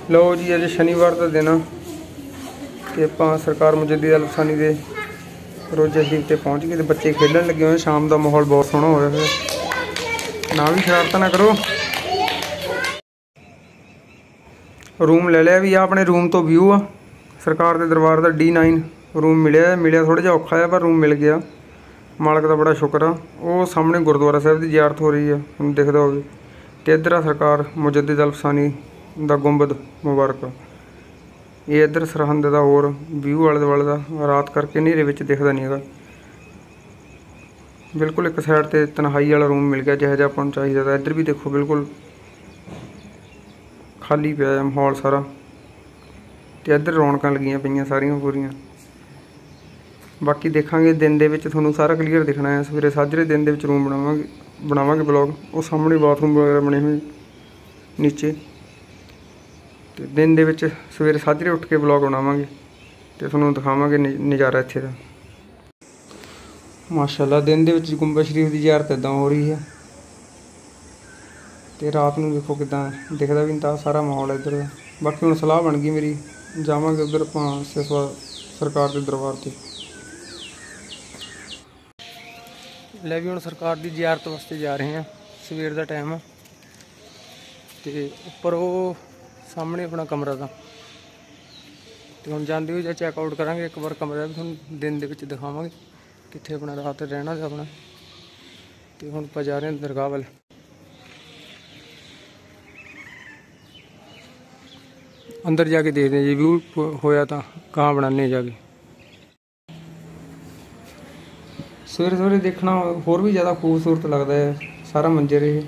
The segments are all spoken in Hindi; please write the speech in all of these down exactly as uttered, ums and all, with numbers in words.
लो जी अज शनिवार का दिन तो आप सरकार मुजद्दी अलफसानी के रोज़ा शरीफ से पहुँच गए। तो बच्चे खेलन लगे हुए, शाम का माहौल बहुत सोहना होया है। ना भी शरारत ना करो। रूम ले लिया भी, अपने रूम तो व्यू आ सरकार के दरबार का डी नाइन रूम मिले मिले थोड़ा जिहा औखा है, पर रूम मिल गया। मालक का बड़ा शुक्र आ। वो सामने गुरुद्वारा साहब की जियारत हो रही है, हम दिखता हो। तो इधर आ सरकार मुजद्दी अलफसानी का गुंबद मुबारक। ये इधर सरहंद का होर व्यू आले दुआले का रात करके नेरे विच दिखता नहीं है। बिल्कुल एक साइड से तनहाई वाला रूम मिल गया जिहो जिहा आपां नूं चाहीदा। था इधर भी देखो बिल्कुल खाली पिया है माहौल सारा। तो इधर रौनक लगियां पईयां सारियां पूरियां। बाकी देखांगे दिन दे विच तुहानूं सारा क्लीयर दिखना है। सवेरे साजरे दिन दे विच रूम बनावांगे बनावांगे ब्लॉग। वो सामने बाथरूम वगैरह बने हुए नीचे। तो दिन दे विच सवेरे साजरे उठ के ब्लॉग बनावांगे तो तुहानूं दिखावांगे नज़ारा इत्थे दा। माशाअल्लाह दिन दे विच गुंबद शरीफ की जियारत इदां हो रही है। तो रात नूं देखो किदां दिखदा भी नहीं सारा माहौल इधर दा। बाकी हुण सलाह बन गई मेरी, जावांगे उधर आपां सिसवा सरकार के दरबार से। ले भी हुण सरकार की जियारत वास्ते जा रहे हैं। सवेर का टाइम तो उपर वो सामने अपना कमरा था। तो हम जाते हुए चैकआउट करांगे एक बार कमरा भी थोड़ा दिन दे विच दिखावांगे कित्थे अपना रात रहना है अपना। तो हुण आपां जा रहे हैं दरगाह वाल। अंदर जाके देखते हैं जी व्यू होया तो कहाँ बनाने जाके। सवेरे सवेरे देखना होर भी ज़्यादा खूबसूरत लगता है सारा मंजर। ये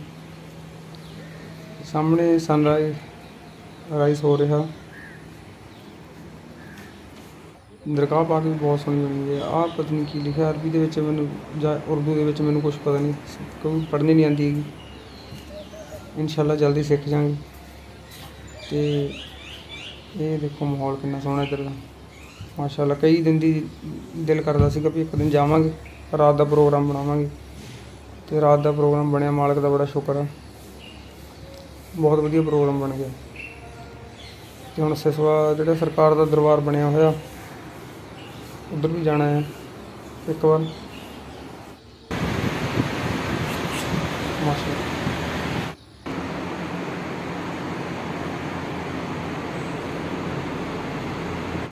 सामने सनराइज राइज हो रहा। दरगाह पाक भी बहुत सोहनी बनी है। आप पता नहीं की लिखा अरबी के मैनू या उर्दू के मैनू कुछ पता नहीं, क्योंकि पढ़नी नहीं आती है। इंशाल्लाह जल्दी सीख जाएंगे। तो ये देखो माहौल कितना सोहना इधर का माशाल्लाह। कई दिन दी दिल करता सीगा भी एक दिन जावांगे, रात का प्रोग्राम बनावांगे। तो रात का प्रोग्राम बनया, मालक का बड़ा शुक्र है, बहुत वधिया प्रोग्राम बन गया। तो हुण सिसवा जिहड़ा सरकार का दरबार बनया होया उधर भी जाना है एक बार माशाल्लाह।